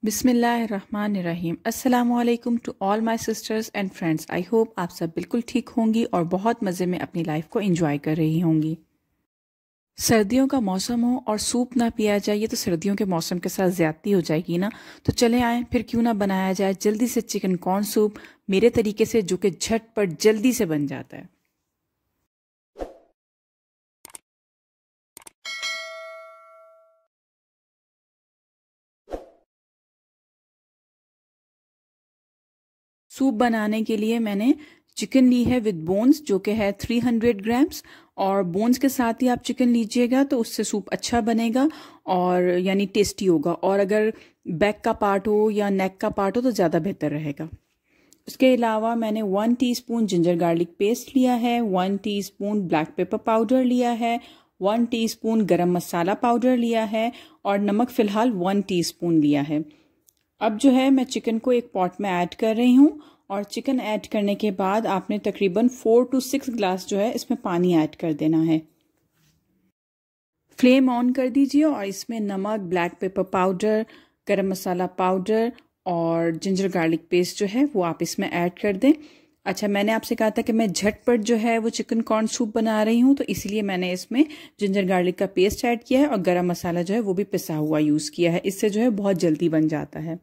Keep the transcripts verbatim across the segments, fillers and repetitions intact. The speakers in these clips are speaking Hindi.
बिस्मिल्लाहिर्रहमानिर्रहीम। अस्सलामुअलैकुम to all my sisters and friends. I hope आप सब बिल्कुल ठीक होंगी और बहुत मज़े में अपनी लाइफ को एंजॉय कर रही होंगी। सर्दियों का मौसम हो और सूप ना पिया जाए, ये तो सर्दियों के मौसम के साथ ज़्यादती हो जाएगी ना। तो चले आएँ फिर क्यों ना बनाया जाए जल्दी से चिकन कॉर्न सूप मेरे तरीके से, जो कि झटपट जल्दी से बन जाता है। सूप बनाने के लिए मैंने चिकन ली है विद बोन्स, जो कि है थ्री हंड्रेड ग्राम्स। और बोन्स के साथ ही आप चिकन लीजिएगा तो उससे सूप अच्छा बनेगा और यानी टेस्टी होगा। और अगर बैक का पार्ट हो या नेक का पार्ट हो तो ज़्यादा बेहतर रहेगा। उसके अलावा मैंने one teaspoon ginger garlic paste लिया है, one teaspoon black pepper powder लिया है, वन टीस्पून गरम मसाला पाउडर लिया है और नमक फ़िलहाल वन टीस्पून लिया है। अब जो है मैं चिकन को एक पॉट में ऐड कर रही हूँ और चिकन ऐड करने के बाद आपने तकरीबन फोर टू सिक्स ग्लास जो है इसमें पानी ऐड कर देना है। फ्लेम ऑन कर दीजिए और इसमें नमक, black pepper powder, garam masala powder और जिंजर गार्लिक पेस्ट जो है वो आप इसमें ऐड कर दें। अच्छा, मैंने आपसे कहा था कि मैं झटपट जो है वो चिकन कॉर्न सूप बना रही हूँ, तो इसलिए मैंने इसमें जिंजर गार्लिक का पेस्ट ऐड किया है और गरम मसाला जो है वो भी पिसा हुआ यूज़ किया है। इससे जो है बहुत जल्दी बन जाता है।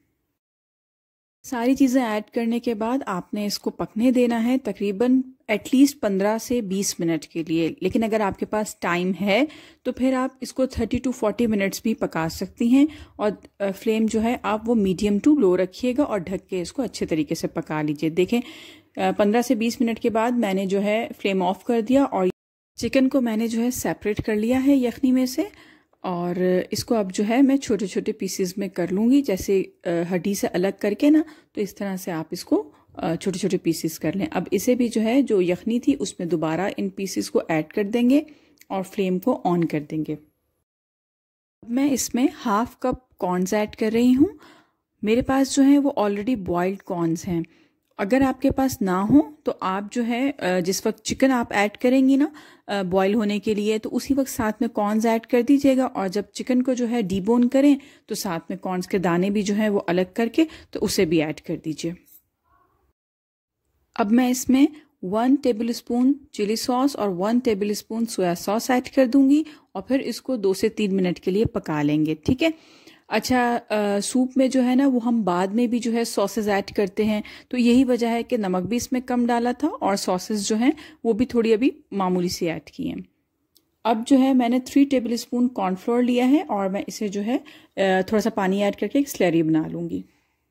सारी चीज़ें ऐड करने के बाद आपने इसको पकने देना है तकरीबन एटलीस्ट पंद्रह से बीस मिनट के लिए। लेकिन अगर आपके पास टाइम है तो फिर आप इसको तीस टू चालीस मिनट्स भी पका सकती हैं। और फ्लेम जो है आप वो मीडियम टू लो रखिएगा और ढक के इसको अच्छे तरीके से पका लीजिए। देखें, पंद्रह से बीस मिनट के बाद मैंने जो है फ्लेम ऑफ कर दिया और चिकन को मैंने जो है सेपरेट कर लिया है यखनी में से। और इसको अब जो है मैं छोटे छोटे पीसेस में कर लूँगी, जैसे हड्डी से अलग करके ना, तो इस तरह से आप इसको छोटे छोटे पीसेस कर लें। अब इसे भी जो है जो यखनी थी उसमें दोबारा इन पीसेस को ऐड कर देंगे और फ्लेम को ऑन कर देंगे। अब मैं इसमें हाफ कप कॉर्नस ऐड कर रही हूँ। मेरे पास जो है वो ऑलरेडी बॉइल्ड कॉर्नस हैं। अगर आपके पास ना हो तो आप जो है जिस वक्त चिकन आप ऐड करेंगी ना बॉईल होने के लिए, तो उसी वक्त साथ में कॉर्नस ऐड कर दीजिएगा। और जब चिकन को जो है डीबोन करें तो साथ में कॉर्नस के दाने भी जो है वो अलग करके तो उसे भी ऐड कर दीजिए। अब मैं इसमें one tablespoon chilli sauce और one tablespoon soya sauce add कर दूंगी और फिर इसको दो से तीन मिनट के लिए पका लेंगे। ठीक है। अच्छा, आ, सूप में जो है ना वो हम बाद में भी जो है सॉसेज ऐड करते हैं, तो यही वजह है कि नमक भी इसमें कम डाला था और सॉसेज जो हैं वो भी थोड़ी अभी मामूली सी ऐड की हैं। अब जो है मैंने थ्री टेबल स्पून कॉर्नफ्लोर लिया है और मैं इसे जो है थोड़ा सा पानी ऐड करके एक स्लरी बना लूँगी।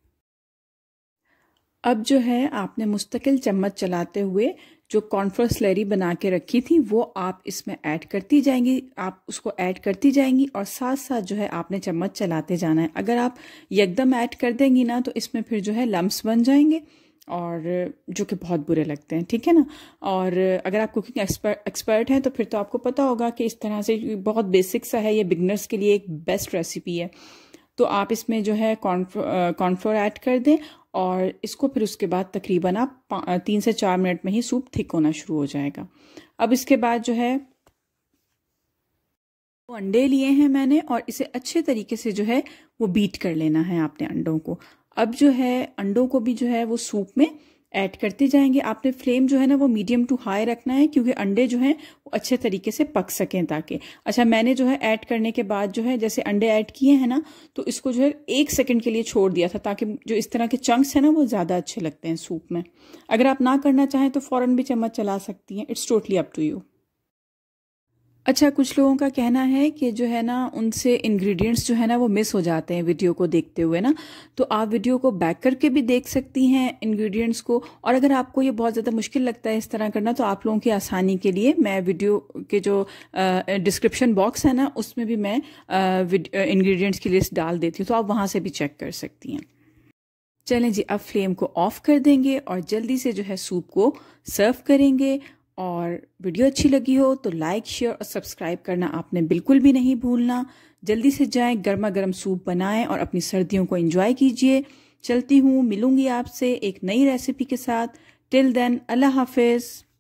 अब जो है आपने मुस्तकिल चम्मच चलाते हुए जो कॉर्नफ्लोर स्लरी बना के रखी थी वो आप इसमें ऐड करती जाएंगी। आप उसको ऐड करती जाएंगी और साथ साथ जो है आपने चम्मच चलाते जाना है। अगर आप यकदम ऐड कर देंगी ना तो इसमें फिर जो है लम्स बन जाएंगे और जो कि बहुत बुरे लगते हैं। ठीक है ना। और अगर आप कुकिंग एक्सपर्ट एक्सपर्ट हैं तो फिर तो आपको पता होगा कि इस तरह से बहुत बेसिक सा है, ये बिगनर्स के लिए एक बेस्ट रेसिपी है। तो आप इसमें जो है कॉर्नफ्लोर ऐड कर दें और इसको फिर उसके बाद तकरीबन आप तीन से चार मिनट में ही सूप थिक होना शुरू हो जाएगा। अब इसके बाद जो है वो अंडे लिए हैं मैंने और इसे अच्छे तरीके से जो है वो बीट कर लेना है आपने अंडों को। अब जो है अंडों को भी जो है वो सूप में ऐड करते जाएंगे। आपने फ्लेम जो है ना वो मीडियम टू हाई रखना है क्योंकि अंडे जो हैं वो अच्छे तरीके से पक सकें ताकि। अच्छा, मैंने जो है ऐड करने के बाद जो है जैसे अंडे ऐड किए हैं ना तो इसको जो है एक सेकंड के लिए छोड़ दिया था ताकि जो इस तरह के चंक्स हैं ना वो ज़्यादा अच्छे लगते हैं सूप में। अगर आप ना करना चाहें तो फ़ौरन भी चम्मच चला सकती हैं। It's totally up to you. अच्छा, कुछ लोगों का कहना है कि जो है ना उनसे इंग्रेडिएंट्स जो है ना वो मिस हो जाते हैं वीडियो को देखते हुए ना, तो आप वीडियो को बैक करके भी देख सकती हैं इंग्रेडिएंट्स को। और अगर आपको ये बहुत ज़्यादा मुश्किल लगता है इस तरह करना तो आप लोगों की आसानी के लिए मैं वीडियो के जो डिस्क्रिप्शन बॉक्स है ना उसमें भी मैं इंग्रेडिएंट्स की लिस्ट डाल देती हूँ, तो आप वहाँ से भी चेक कर सकती हैं। चलें जी, अब फ्लेम को ऑफ कर देंगे और जल्दी से जो है सूप को सर्व करेंगे। और वीडियो अच्छी लगी हो तो लाइक, शेयर और सब्सक्राइब करना आपने बिल्कुल भी नहीं भूलना। जल्दी से जाएं, गर्मा गर्म सूप बनाएं और अपनी सर्दियों को एंजॉय कीजिए। चलती हूँ, मिलूंगी आपसे एक नई रेसिपी के साथ। टिल देन, अल्लाह हाफिज़।